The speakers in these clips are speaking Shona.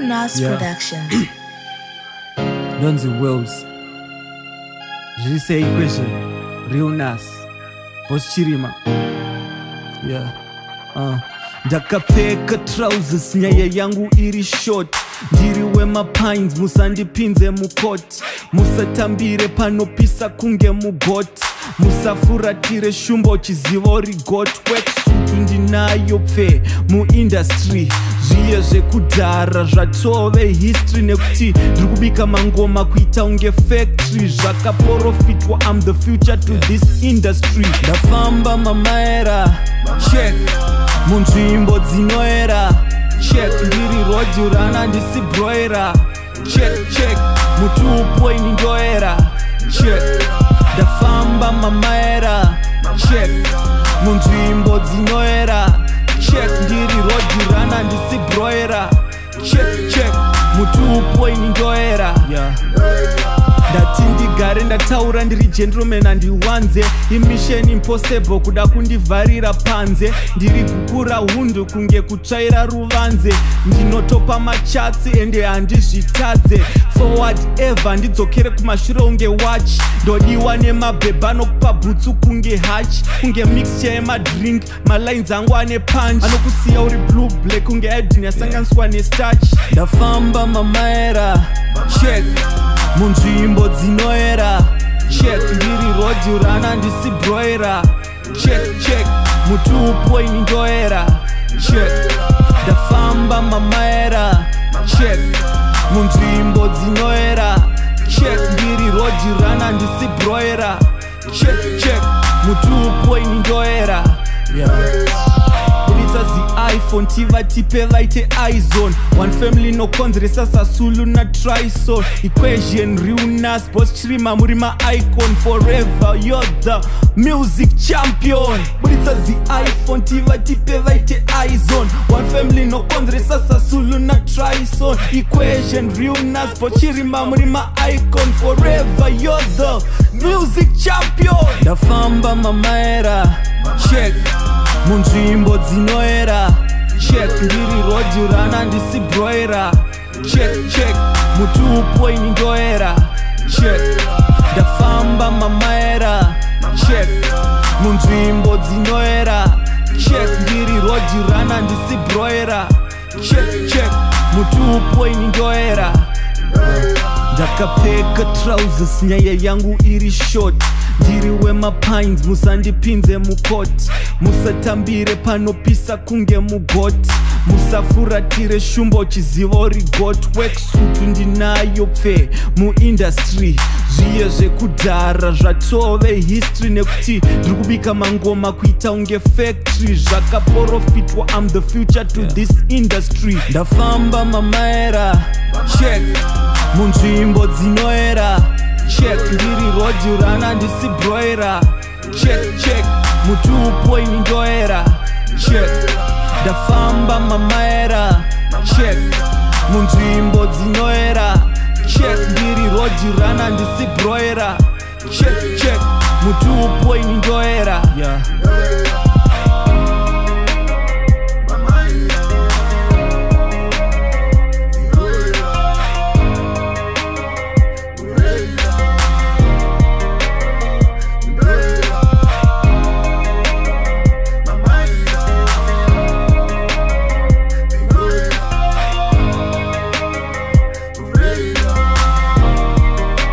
Realnass Production. Donzi Wilz. Je say question. Realnass. Boss Chirima. Yeah. Ndakapfeka trousers nyaya yangu iri short. Ndiriwe mapines musandipinze mukoti. Musatambire panopisa kunge mugoti. Musafuratire shumbo chizivo rigot. Worksuit ndinayo pfe mu industry. Zviye zvekudhara zvatove history nekuti ndirikubika mangoma kuita unge factory. Zvakaprofitwa, I'm the future to this industry. Ndafamba mamaira check munzvimbo dzinoera check. Ndiri rodurana ndisi broira check mutupo ini ndoera check. Ndafamba mamaira check munzvimbo dzinoera check. Ndiri rodurana ndisi broira check mutupo ini ndoera ndati ndigare ndataura ndiri gentleman handiwanze. Imission impossible kuda kundivharira panze. Ndiri kukura hundu kunge kutsvaira ruvanze. Ndinotopa machatsi ende handizvitadze. Forward ever ndidzokere kumashure unge watch. Ndodiwa nemabhebha nokupa bhutsu kunge hatch. Kunge mixture yemadrink malines angu ane punch. Anokusiya uri blue black kunge iodine yasanganiswa nestarch. Ndafamba mamaira check munzvimbo dzinoera check. Ndiri rodurana ndisi broira check mutupo ini ndoera check. Ndafamba mamaira check munzvimbo dzinoera check. Ndiri rodurana ndisi broira check mutupo ini ndoera iPhone tiva tipe vaite izone. One family no konzeresa sasulu na trisol equation. Realnass boss Chirima muri ma icon forever. You're the music champion. Buritsa iPhone tiva tipe vaite izone. One family no konzeresa sasulu na trisol equation. Realnass boss Chirima muri ma icon forever. You're the music champion. Ndafamba mamaira check munzvimbo dzinoera check. Ndiri rodurana ndisi broira check mutupo ini ndoera check. Ndafamba mamaira check munzvimbo dzinoera check. Ndiri rodurana ndisi broira check mutupo ini ndoera ndakapfeka trousers nyaya yangu iri short. Ndiriwe mapines musandipinze mukoti. Musatambire panopisa kunge mugoti. Musafuratire shumbo chizivo rigot. Worksuit ndinayo pfe mu industry. Zviye zvekudhara zvatove history nekuti ndirikubika mangoma kuita unge factory. Zvakaprofitwa, I'm the future to this industry. Ndafamba mamaira check munzvimbo dzinoera check. Ndiri rodurana ndisi broira check mutupo ini ndoera check. Ndafamba mamaira check munzvimbo dzinoera check. Ndiri rodurana ndisi broira check mutupo ini ndoera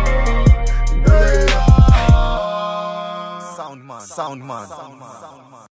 Soundman.